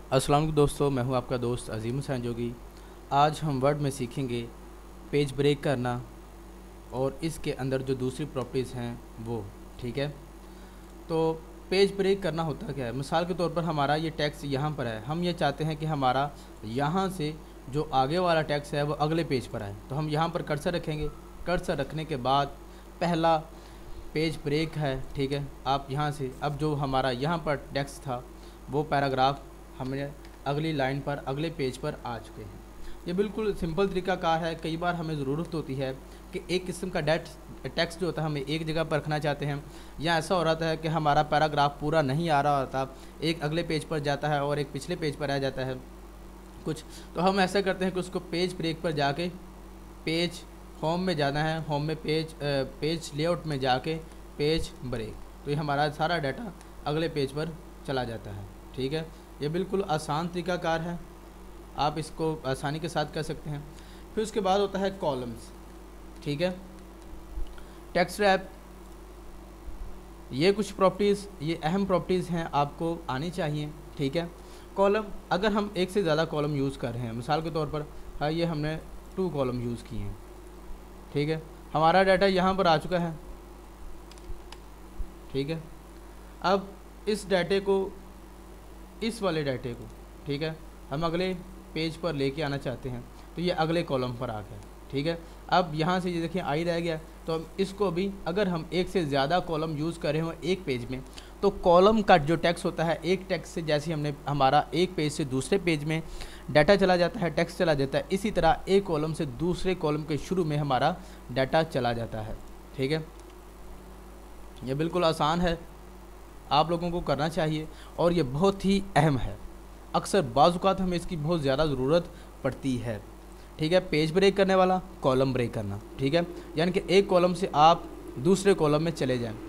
अस्सलाम वालेकुम दोस्तों, मैं हूं आपका दोस्त अजीम जoogi। आज हम वर्ड में सीखेंगे पेज ब्रेक करना और इसके अंदर जो दूसरी प्रॉपर्टीज़ हैं वो। ठीक है, तो पेज ब्रेक करना होता क्या है। मिसाल के तौर पर हमारा ये टेक्स्ट यहाँ पर है, हम ये चाहते हैं कि हमारा यहाँ से जो आगे वाला टेक्स्ट है वो अगले पेज पर आए। तो हम यहाँ पर कर्सर रखेंगे। कर्सर रखने के बाद पहला पेज ब्रेक है। ठीक है, आप यहाँ से अब जो हमारा यहाँ पर टेक्स्ट था वो पैराग्राफ हमें अगली लाइन पर अगले पेज पर आ चुके हैं। ये बिल्कुल सिंपल तरीकाकार है। कई बार हमें ज़रूरत होती है कि एक किस्म का टेक्स्ट जो होता है हमें एक जगह पर रखना चाहते हैं, या ऐसा हो रहा है कि हमारा पैराग्राफ पूरा नहीं आ रहा होता, एक अगले पेज पर जाता है और एक पिछले पेज पर आ जाता है कुछ। तो हम ऐसा करते हैं कि उसको पेज ब्रेक पर जाके पेज होम में जाना है, होम में पेज लेआउट में जाके पेज ब्रेक, तो ये हमारा सारा डाटा अगले पेज पर चला जाता है। ठीक है, ये बिल्कुल आसान तरीकाकार है, आप इसको आसानी के साथ कर सकते हैं। फिर उसके बाद होता है कॉलम्स। ठीक है, टेक्स्ट रैप, ये कुछ प्रॉपर्टीज़, ये अहम प्रॉपर्टीज़ हैं, आपको आनी चाहिए। ठीक है, कॉलम, अगर हम एक से ज़्यादा कॉलम यूज़ कर रहे हैं, मिसाल के तौर पर ये हमने 2 कॉलम यूज़ किए हैं। ठीक है, हमारा डाटा यहाँ पर आ चुका है। ठीक है, अब इस डाटे को, इस वाले डाटे को, ठीक है, हम अगले पेज पर लेके आना चाहते हैं, तो ये अगले कॉलम पर आ गया। ठीक है, अब यहाँ से ये देखिए आई रह गया, तो हम इसको भी, अगर हम एक से ज़्यादा कॉलम यूज़ कर रहे हो एक पेज में, तो कॉलम का जो टेक्स्ट होता है, एक टेक्स्ट से जैसे हमने हमारा एक पेज से दूसरे पेज में डाटा चला जाता है, टेक्स्ट चला जाता है, इसी तरह एक कॉलम से दूसरे कॉलम के शुरू में हमारा डाटा चला जाता है। ठीक है, ये बिल्कुल आसान है, आप लोगों को करना चाहिए और ये बहुत ही अहम है। अक्सर बाज़-औक़ात हमें इसकी बहुत ज़्यादा ज़रूरत पड़ती है। ठीक है, पेज ब्रेक करने वाला, कॉलम ब्रेक करना। ठीक है, यानी कि एक कॉलम से आप दूसरे कॉलम में चले जाएं।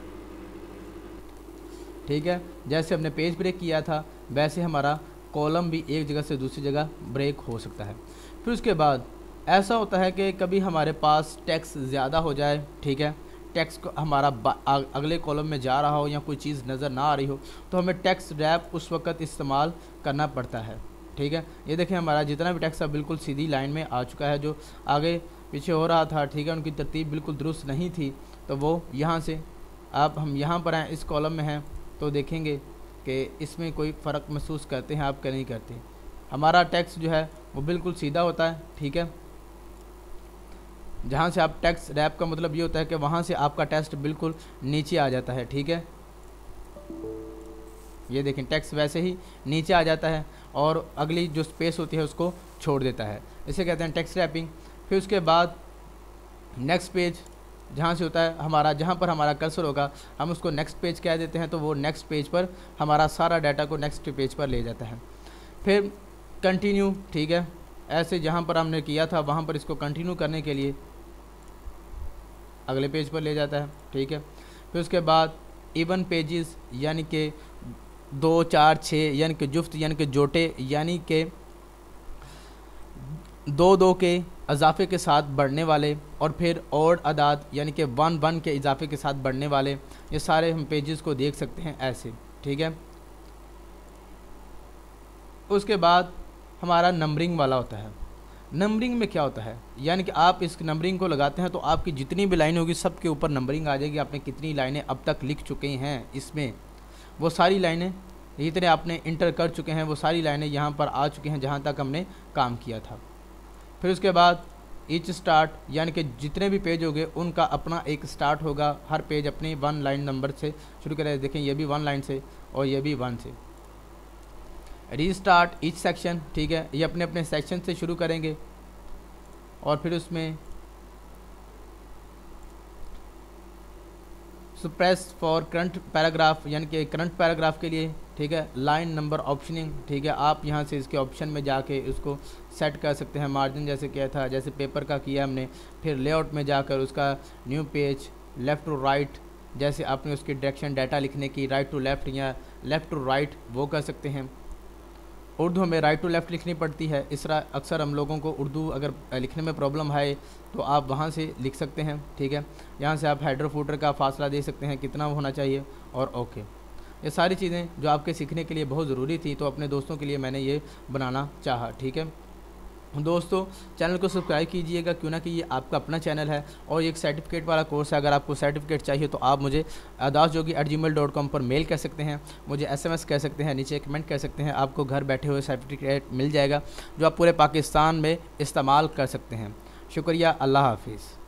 ठीक है, जैसे हमने पेज ब्रेक किया था वैसे हमारा कॉलम भी एक जगह से दूसरी जगह ब्रेक हो सकता है। फिर उसके बाद ऐसा होता है कि कभी हमारे पास टेक्स्ट ज़्यादा हो जाए। ठीक है, टेक्स्ट को हमारा अगले कॉलम में जा रहा हो या कोई चीज़ नज़र ना आ रही हो, तो हमें टेक्स्ट रैप उस वक्त इस्तेमाल करना पड़ता है। ठीक है, ये देखें हमारा जितना भी टेक्स्ट है बिल्कुल सीधी लाइन में आ चुका है, जो आगे पीछे हो रहा था, ठीक है, उनकी तरतीब बिल्कुल दुरुस्त नहीं थी, तो वो यहाँ से आप हम यहाँ पर आएँ, इस कॉलम में हैं, तो देखेंगे कि इसमें कोई फ़र्क महसूस करते हैं आप, क्या नहीं करते। हमारा टेक्स्ट जो है वो बिल्कुल सीधा होता है। ठीक है, जहाँ से आप टेक्स्ट रैप का मतलब ये होता है कि वहाँ से आपका टेक्स्ट बिल्कुल नीचे आ जाता है। ठीक है, ये देखें टेक्स्ट वैसे ही नीचे आ जाता है और अगली जो स्पेस होती है उसको छोड़ देता है, इसे कहते हैं टेक्स्ट रैपिंग। फिर उसके बाद नेक्स्ट पेज, जहाँ से होता है हमारा, जहाँ पर हमारा कर्सर होगा हम उसको नेक्स्ट पेज कह देते हैं, तो वो नेक्स्ट पेज पर हमारा सारा डाटा को नेक्स्ट पेज पर ले जाता है। फिर कंटिन्यू, ठीक है, ऐसे जहाँ पर हमने किया था वहाँ पर इसको कंटिन्यू करने के लिए अगले पेज पर ले जाता है। ठीक है, फिर उसके बाद इवन पेजेस, यानी कि 2, 4, 6, यानी कि जुफ्त, यानी कि जोटे, यानी कि 2 के इजाफे के साथ बढ़ने वाले, और फिर और अदाद यानी कि 1 के इजाफे के साथ बढ़ने वाले, ये सारे हम पेजेस को देख सकते हैं ऐसे। ठीक है, उसके बाद हमारा नंबरिंग वाला होता है। नंबरिंग में क्या होता है, यानी कि आप इस नंबरिंग को लगाते हैं तो आपकी जितनी भी लाइनें होगी सब के ऊपर नंबरिंग आ जाएगी, आपने कितनी लाइनें अब तक लिख चुके हैं इसमें, वो सारी लाइनें जितने आपने इंटर कर चुके हैं वो सारी लाइनें यहाँ पर आ चुकी हैं जहाँ तक हमने काम किया था। फिर उसके बाद ईच स्टार्ट, यानी कि जितने भी पेज होंगे उनका अपना एक स्टार्ट होगा, हर पेज अपनी 1 लाइन नंबर से शुरू करें। देखें ये भी 1 लाइन से और ये भी 1 से। रीस्टार्ट ईच सेक्शन, ठीक है, ये अपने अपने सेक्शन से शुरू करेंगे और फिर उसमें सप्रेस फॉर करंट पैराग्राफ, यानी कि करंट पैराग्राफ के लिए। ठीक है, लाइन नंबर ऑप्शनिंग, ठीक है, आप यहाँ से इसके ऑप्शन में जाके उसको सेट कर सकते हैं। मार्जिन जैसे किया था, जैसे पेपर का किया हमने, फिर लेआउट में जाकर उसका new page, left to right, जैसे आपने उसकी डायरेक्शन डाटा लिखने की, राइट टू लेफ़्ट या लेफ़्ट टू राइट, वो कर सकते हैं। उर्दू में राइट टू लेफ़्ट लिखनी पड़ती है, इस तरह अक्सर हम लोगों को उर्दू अगर लिखने में प्रॉब्लम है तो आप वहाँ से लिख सकते हैं। ठीक है, यहाँ से आप हेडर फुटर का फासला दे सकते हैं कितना होना चाहिए और ओके। ये सारी चीज़ें जो आपके सीखने के लिए बहुत ज़रूरी थी, तो अपने दोस्तों के लिए मैंने ये बनाना चाहा। ठीक है दोस्तों, चैनल को सब्सक्राइब कीजिएगा, क्यों ना कि ये आपका अपना चैनल है और ये एक सर्टिफिकेट वाला कोर्स है। अगर आपको सर्टिफिकेट चाहिए तो आप मुझे adas.jogi@gmail.com पर मेल कर सकते हैं, मुझे SMS कह सकते हैं, नीचे कमेंट कर सकते हैं। आपको घर बैठे हुए सर्टिफिकेट मिल जाएगा जो आप पूरे पाकिस्तान में इस्तेमाल कर सकते हैं। शुक्रिया, अल्लाह हाफिज़।